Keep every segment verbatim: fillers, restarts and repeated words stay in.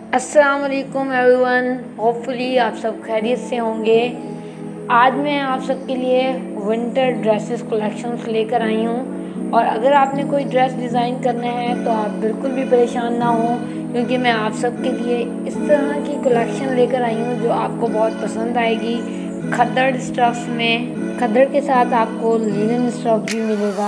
अस्सलाम वालेकुम everyone, hopefully आप सब खैरियत से होंगे। आज मैं आप सबके लिए विंटर ड्रेसेस कलेक्शंस लेकर आई हूँ और अगर आपने कोई ड्रेस डिज़ाइन करना है तो आप बिल्कुल भी परेशान ना हो, क्योंकि मैं आप सबके लिए इस तरह की कलेक्शन लेकर आई हूँ जो आपको बहुत पसंद आएगी। खद्दड़ स्टफ़ में, खद्दड़ के साथ आपको लिनन स्टफ़ भी मिलेगा।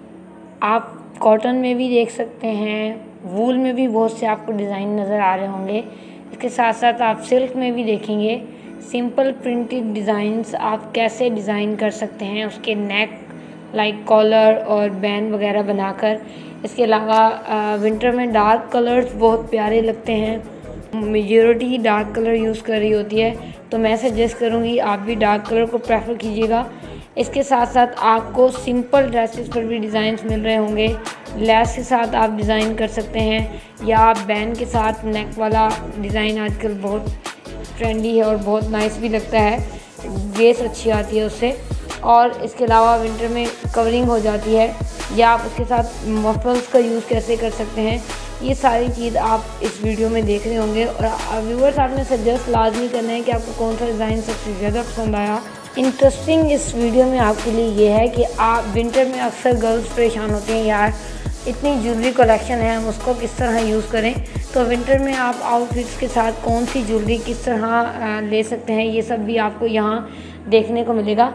आप कॉटन में भी देख सकते हैं, वूल में भी बहुत से आपको डिज़ाइन नज़र आ रहे होंगे। इसके साथ साथ आप सिल्क में भी देखेंगे। सिंपल प्रिंटेड डिज़ाइंस आप कैसे डिज़ाइन कर सकते हैं, उसके नेक लाइक कॉलर और बैंड वगैरह बनाकर। इसके अलावा विंटर में डार्क कलर्स बहुत प्यारे लगते हैं। मेजॉरिटी डार्क कलर यूज़ कर रही होती है, तो मैं सजेस्ट करूँगी आप भी डार्क कलर को प्रेफर कीजिएगा। इसके साथ साथ आपको सिंपल ड्रेसेस पर भी डिज़ाइंस मिल रहे होंगे। लेस के साथ आप डिज़ाइन कर सकते हैं, या आप बैंड के साथ नेक वाला डिज़ाइन आजकल बहुत ट्रेंडी है और बहुत नाइस भी लगता है, ग्रेस अच्छी आती है उससे। और इसके अलावा विंटर में कवरिंग हो जाती है, या आप उसके साथ मफल्स का यूज़ कैसे कर सकते हैं, ये सारी चीज़ आप इस वीडियो में देख रहे होंगे। और व्यूअर्स, आपने सजेस्ट लाजमी करना है कि आपको कौन सा डिज़ाइन सबसे ज़्यादा पसंद आया। इंटरेस्टिंग इस वीडियो में आपके लिए ये है कि आप विंटर में अक्सर गर्ल्स परेशान होते हैं, यार इतनी ज्वेलरी कलेक्शन है, हम उसको किस तरह यूज़ करें। तो विंटर में आप आउटफिट्स के साथ कौन सी ज्वेलरी किस तरह ले सकते हैं, ये सब भी आपको यहाँ देखने को मिलेगा।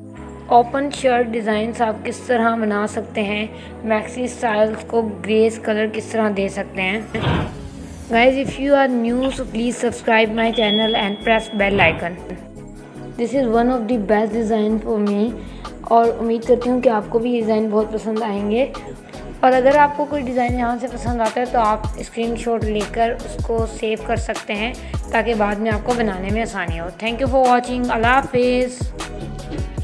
ओपन शर्ट डिज़ाइंस आप किस तरह बना सकते हैं, मैक्सी स्टाइल्स को ग्रेस कलर किस तरह दे सकते हैं। Guys, if you are new so please subscribe my channel and press bell icon. This is one of the best design for me, और उम्मीद करती हूँ कि आपको भी ये डिज़ाइन बहुत पसंद आएंगे। और अगर आपको कोई डिज़ाइन यहाँ से पसंद आता है तो आप स्क्रीनशॉट लेकर उसको सेव कर सकते हैं, ताकि बाद में आपको बनाने में आसानी हो। Thank you for watching. अल्लाह हाफिज़।